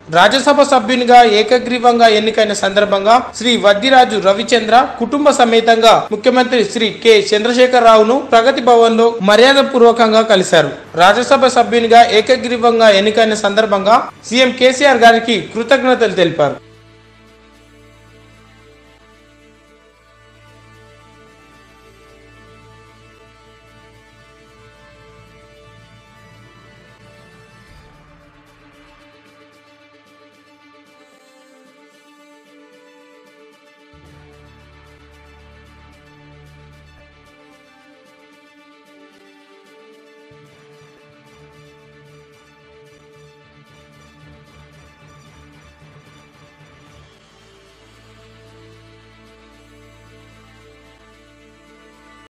రాజ్యసభ సభ్యునిగా ఏకగ్రీవంగా ఎన్నికైన సందర్భంగా శ్రీ వద్దిరాజు రవిచంద్ర కుటుంబ సమేతంగా ముఖ్యమంత్రి శ్రీ కె చంద్రశేఖర్ రావును ప్రగతి భవన్ లో మర్యాద పూర్వకంగా కలిశారు. రాజ్యసభ సభ్యునిగా ఏకగ్రీవంగా ఎన్నికైన సందర్భంగా సీఎం కేసీఆర్ గారికి కృతజ్ఞతలు తెలిపారు.